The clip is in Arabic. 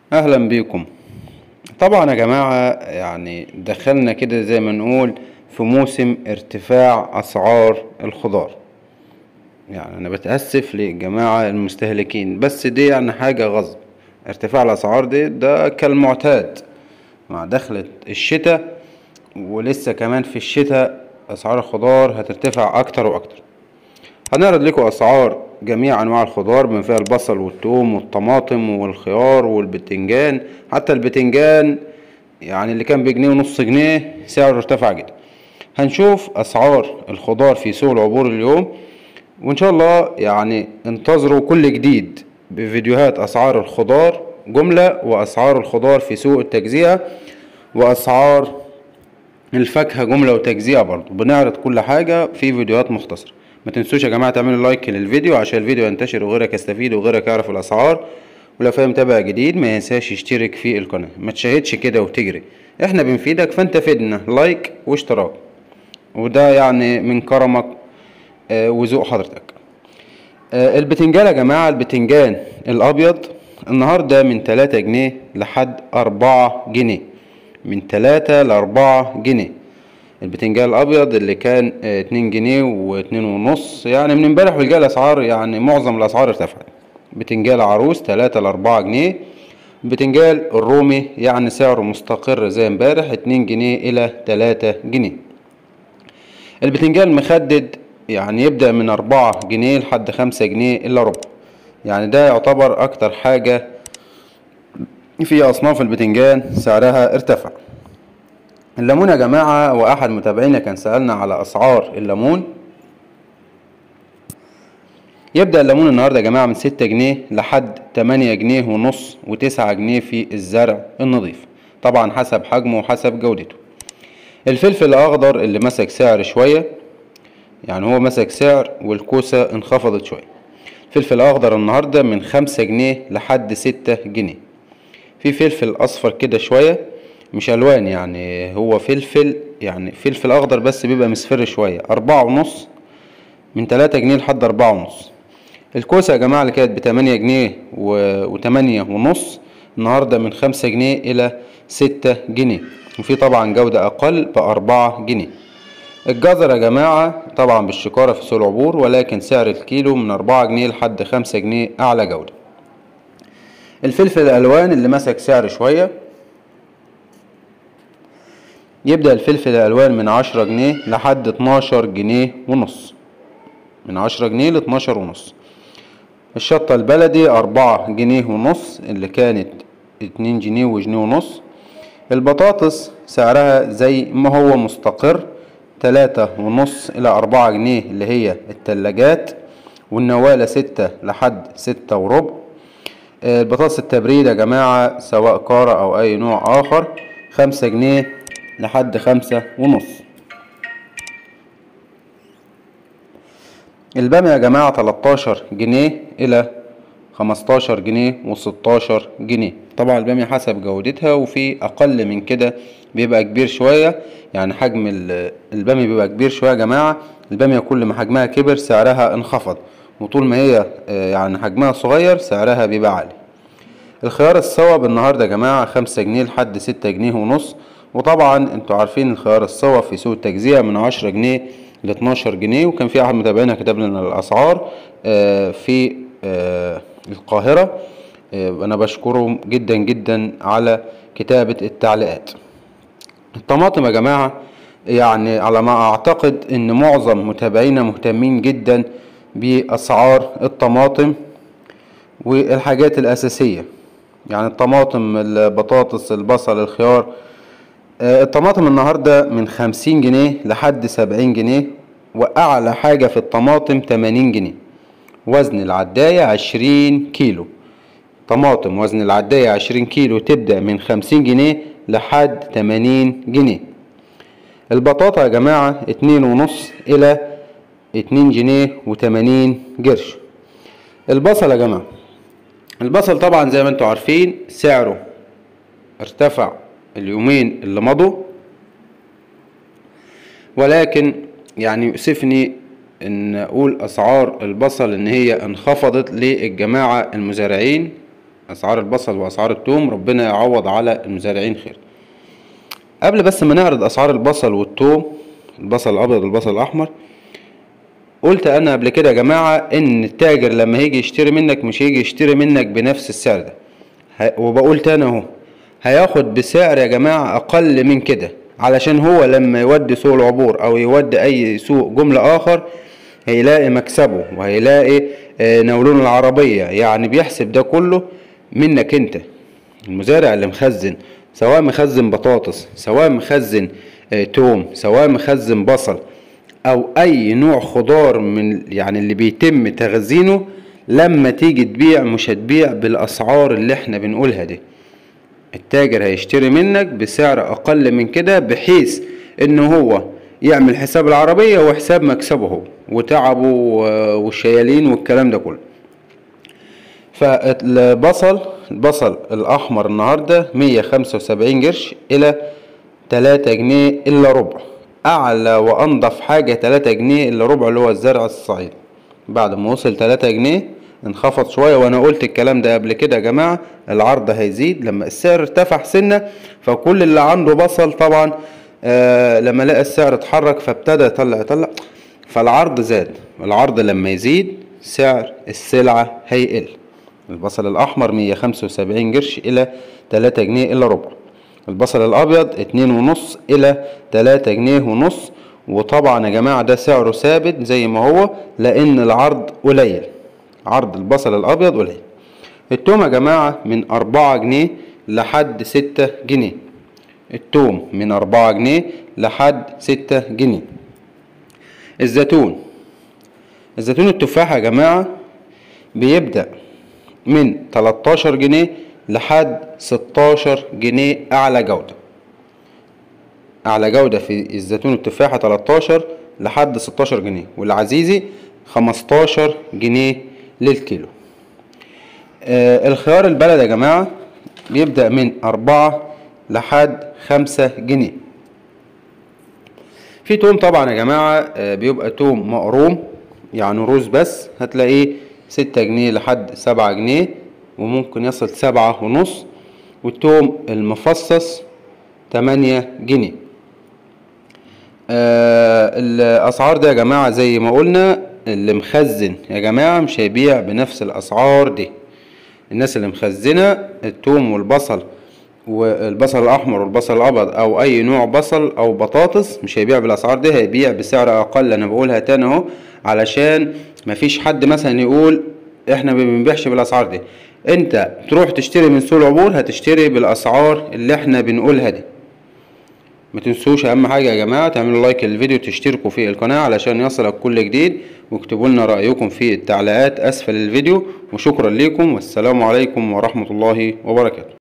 اهلا بيكم. طبعا يا جماعة يعني دخلنا كده زي ما نقول في موسم ارتفاع اسعار الخضار. يعني انا بتأسف للجماعة المستهلكين، بس دي يعني حاجة غصب. ارتفاع الاسعار ده كالمعتاد مع دخلة الشتاء، ولسه كمان في الشتاء اسعار الخضار هترتفع اكتر واكتر. هنعرض لكم اسعار جميع انواع الخضار بما فيها البصل والثوم والطماطم والخيار والبتنجان. حتى البتنجان يعني اللي كان بجنيه ونص جنيه سعره ارتفع جدا. هنشوف اسعار الخضار في سوق العبور اليوم، وان شاء الله يعني انتظروا كل جديد بفيديوهات اسعار الخضار جملة، واسعار الخضار في سوق التجزئة، واسعار الفاكهة جملة وتجزئة. برضو بنعرض كل حاجة في فيديوهات مختصرة. ما تنسوش يا جماعة تعملوا لايك للفيديو عشان الفيديو ينتشر وغيرك يستفيد وغيرك يعرف الاسعار. ولو فاهم متابع جديد ما ينساش يشترك في القناة، ما تشاهدش كده وتجري. احنا بنفيدك فانت فيدنا لايك واشتراك، وده يعني من كرمك وذوق حضرتك. البتنجان يا جماعة، البتنجان الابيض النهاردة من 3 جنيه لحد 4 جنيه، من 3 ل4 جنيه. البتنجان الابيض اللي كان 2 جنيه و2 ونص، يعني من امبارح والجاي الاسعار يعني معظم الاسعار ارتفعت. بتنجان العروس 3 ل4 جنيه. البتنجان الرومي يعني سعره مستقر زي امبارح 2 جنيه الى 3 جنيه. البتنجان المخدد يعني يبدأ من 4 جنيه لحد 5 جنيه الا ربع. يعني ده يعتبر اكتر حاجة في اصناف البتنجان سعرها ارتفع. الليمون يا جماعة، واحد متابعينا كان سألنا على اسعار الليمون. يبدأ الليمون النهاردة يا جماعة من 6 جنيه لحد 8 جنيه ونص و9 جنيه في الزرع النظيف، طبعا حسب حجمه وحسب جودته. الفلفل الأخضر اللي مسك سعر شوية، يعني هو مسك سعر والكوسة انخفضت شوية. الفلفل الأخضر النهاردة من 5 جنيه لحد 6 جنيه. في فلفل أصفر كده شوية مش ألوان، يعني هو فلفل يعني فلفل أخضر بس بيبقى مصفر شوية، 4 ونص، من 3 جنيه لحد 4 ونص. الكوسة يا جماعة اللي كانت ب8 جنيه و8 ونص النهاردة من 5 جنيه إلى 6 جنيه، وفي طبعا جودة أقل ب4 جنيه. الجزر يا جماعة طبعا بالشكارة في سوق العبور، ولكن سعر الكيلو من 4 جنيه لحد 5 جنيه أعلى جودة. الفلفل الألوان اللي مسك سعر شوية، يبدأ الفلفل الألوان من 10 جنيه لحد 12 جنيه ونص، من 10 جنيه ل12 ونص. الشطة البلدي 4 جنيه ونص اللي كانت 2 جنيه وجنيه ونص. البطاطس سعرها زي ما هو مستقر، 3 ونص إلى 4 جنيه اللي هي التلاجات، والنوالة 6 لحد 6 وربع. البطاطس التبريد يا جماعة سواء كارة أو أي نوع آخر 5 جنيه لحد 5 ونص. البامية يا جماعة 13 جنيه إلى 15 جنيه و16 جنيه. طبعا البامية حسب جودتها، وفي أقل من كده بيبقى كبير شوية، يعني حجم البامية بيبقى كبير شوية يا جماعة. البامية كل ما حجمها كبر سعرها انخفض، وطول ما هي يعني حجمها صغير سعرها بيبقى عالي. الخيار الصوب النهاردة يا جماعة 5 جنيه لحد 6 جنيه ونص. وطبعا انتوا عارفين الخيار الصوب في سوق التجزئة من 10 جنيه ل12 جنيه. وكان في احد متابعينا كتب لنا الاسعار في القاهرة. انا بشكره جدا جدا على كتابة التعليقات. الطماطم يا جماعة يعني على ما اعتقد ان معظم متابعينا مهتمين جدا باسعار الطماطم والحاجات الاساسية، يعني الطماطم، البطاطس، البصل، الخيار. الطماطم النهاردة من 50 جنيه لحد 70 جنيه، وأعلى حاجة في الطماطم 80 جنيه. وزن العداية 20 كيلو، طماطم وزن العداية 20 كيلو تبدأ من 50 جنيه لحد 80 جنيه. البطاطا يا جماعة 2 ونص إلى 2 جنيه و80 قرش. البصل يا جماعة، البصل طبعا زي ما انتوا عارفين سعره ارتفع اليومين اللي مضوا، ولكن يعني يؤسفني ان اقول اسعار البصل ان هي انخفضت للجماعة المزارعين اسعار البصل واسعار الثوم، ربنا يعوض على المزارعين خير. قبل بس ما نعرض اسعار البصل والثوم، البصل الابيض والبصل الاحمر، قلت انا قبل كده يا جماعه ان التاجر لما هيجي يشتري منك مش هيجي يشتري منك بنفس السعر ده، وبقول تاني اهو، هياخد بسعر يا جماعه اقل من كده، علشان هو لما يودي سوق العبور او يودي اي سوق جمله اخر هيلاقي مكسبه وهيلاقي نولون العربيه. يعني بيحسب ده كله منك انت المزارع اللي مخزن، سواء مخزن بطاطس، سواء مخزن توم، سواء مخزن بصل او اي نوع خضار من يعني اللي بيتم تخزينه. لما تيجي تبيع مش هتبيع بالاسعار اللي احنا بنقولها دي، التاجر هيشتري منك بسعر اقل من كده، بحيث ان هو يعمل حساب العربية وحساب مكسبه هو وتعبه والشيالين والكلام ده كله. البصل الاحمر النهاردة 175 قرش الى 3 جنيه الا ربع. اعلى وانضف حاجة 3 جنيه الا ربع اللي هو الزرع الصعيد. بعد ما وصل 3 جنيه انخفض شوية، وانا قلت الكلام ده قبل كده يا جماعة. العرض هيزيد لما السعر ارتفع سنة، فكل اللي عنده بصل طبعا لما لقى السعر اتحرك فابتدى يطلع، فالعرض زاد. العرض لما يزيد سعر السلعة هيقل. البصل الاحمر 175 قرش الى 3 جنيه الا ربع. البصل الابيض 2.5 الى 3 جنيه ونص. وطبعا يا جماعة ده سعره ثابت زي ما هو، لان العرض قليل، عرض البصل الابيض قليل. التوم يا جماعة من 4 جنيه لحد 6 جنيه. التوم من 4 جنيه لحد 6 جنيه. الزيتون التفاح يا جماعة بيبدأ من 13 جنيه لحد 16 جنيه أعلى جودة. أعلى جودة في الزيتون التفاحة 13 لحد 16 جنيه، والعزيزي 15 جنيه للكيلو. الخيار البلد يا جماعة بيبدأ من 4 لحد 5 جنيه. في توم طبعا يا جماعة بيبقى توم مقروم يعني روز بس، هتلاقيه 6 جنيه لحد 7 جنيه، وممكن يصل 7.5. والتوم المفصص 8 جنيه. الأسعار دي يا جماعة زي ما قلنا، اللي مخزن يا جماعة مش هيبيع بنفس الأسعار دي. الناس اللي مخزنة التوم والبصل والبصل الأحمر والبصل الأبيض أو أي نوع بصل أو بطاطس مش هيبيع بالأسعار دي، هيبيع بسعر أقل. أنا بقولها تاني أهو علشان مفيش حد مثلا يقول إحنا ما بنبيعش بالأسعار دي. أنت تروح تشتري من سوق العبور هتشتري بالأسعار اللي إحنا بنقولها دي. ما تنسوش اهم حاجه يا جماعه تعملوا لايك للفيديو، تشتركوا في القناه علشان يصلك كل جديد، واكتبوا لنا رايكم في التعليقات اسفل الفيديو. وشكرا لكم، والسلام عليكم ورحمه الله وبركاته.